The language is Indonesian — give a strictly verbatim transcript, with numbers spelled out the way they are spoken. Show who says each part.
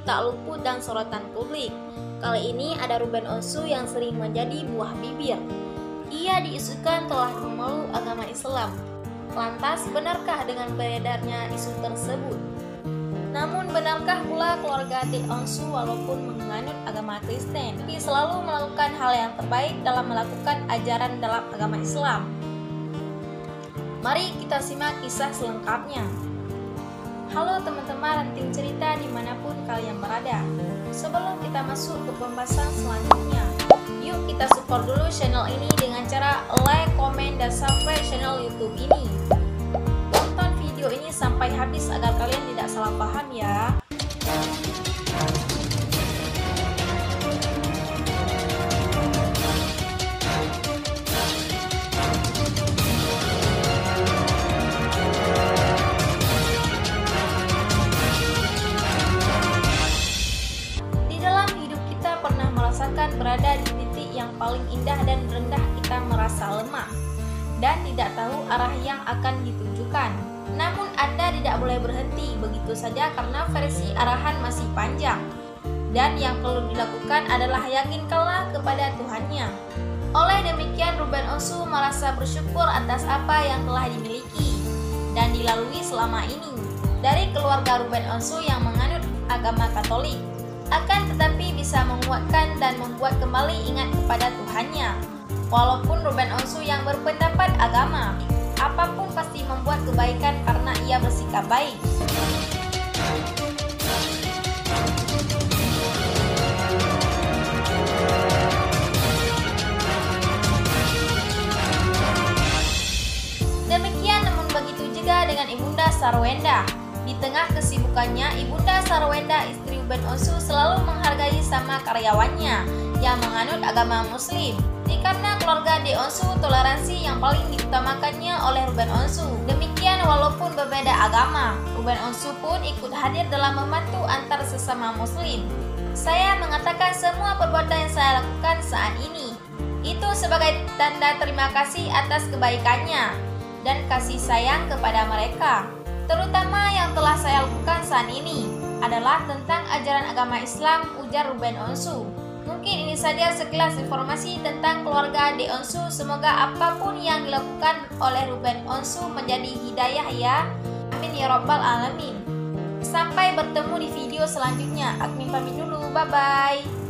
Speaker 1: tak luput dan sorotan publik. Kali ini ada Ruben Onsu yang sering menjadi buah bibir. Ia diisukan telah memeluk agama Islam. Lantas, benarkah dengan beredarnya isu tersebut? Namun, benarkah pula keluarga De Onsu walaupun menganut agama Kristen, tapi selalu melakukan hal yang terbaik dalam melakukan ajaran dalam agama Islam? Mari kita simak kisah selengkapnya. Halo teman-teman ranting cerita dimanapun kalian berada. Sebelum kita masuk ke pembahasan selanjutnya, yuk kita support dulu channel ini dengan cara like, komen, dan subscribe channel YouTube ini. Tonton video ini sampai habis agar kalian tidak salah paham ya. Berada di titik yang paling indah dan rendah, kita merasa lemah dan tidak tahu arah yang akan ditujukan. Namun Anda tidak boleh berhenti begitu saja karena versi arahan masih panjang. Dan yang perlu dilakukan adalah yakinkanlah kepada Tuhannya. Oleh demikian, Ruben Onsu merasa bersyukur atas apa yang telah dimiliki dan dilalui selama ini dari keluarga Ruben Onsu yang menganut agama Katolik. Akan tetapi bisa menguatkan dan membuat kembali ingat kepada Tuhannya. Walaupun Ruben Onsu yang berpendapat agama, apapun pasti membuat kebaikan karena ia bersikap baik. Demikian, namun begitu juga dengan Ibunda Sarwenda. Di tengah kesibukannya, Ibunda Sarwenda, istri Ruben Onsu, selalu menghargai sama karyawannya yang menganut agama Muslim. Karena keluarga De Onsu, toleransi yang paling diutamakannya oleh Ruben Onsu. Demikian, walaupun berbeda agama, Ruben Onsu pun ikut hadir dalam membantu antar sesama Muslim. Saya mengatakan semua perbuatan yang saya lakukan saat ini itu sebagai tanda terima kasih atas kebaikannya dan kasih sayang kepada mereka. Terutama yang telah saya lakukan saat ini adalah tentang ajaran agama Islam, ujar Ruben Onsu. Mungkin ini saja sekilas informasi tentang keluarga De Onsu. Semoga apapun yang dilakukan oleh Ruben Onsu menjadi hidayah ya. Amin ya rabbal alamin. Sampai bertemu di video selanjutnya. Admin pamit dulu, bye bye.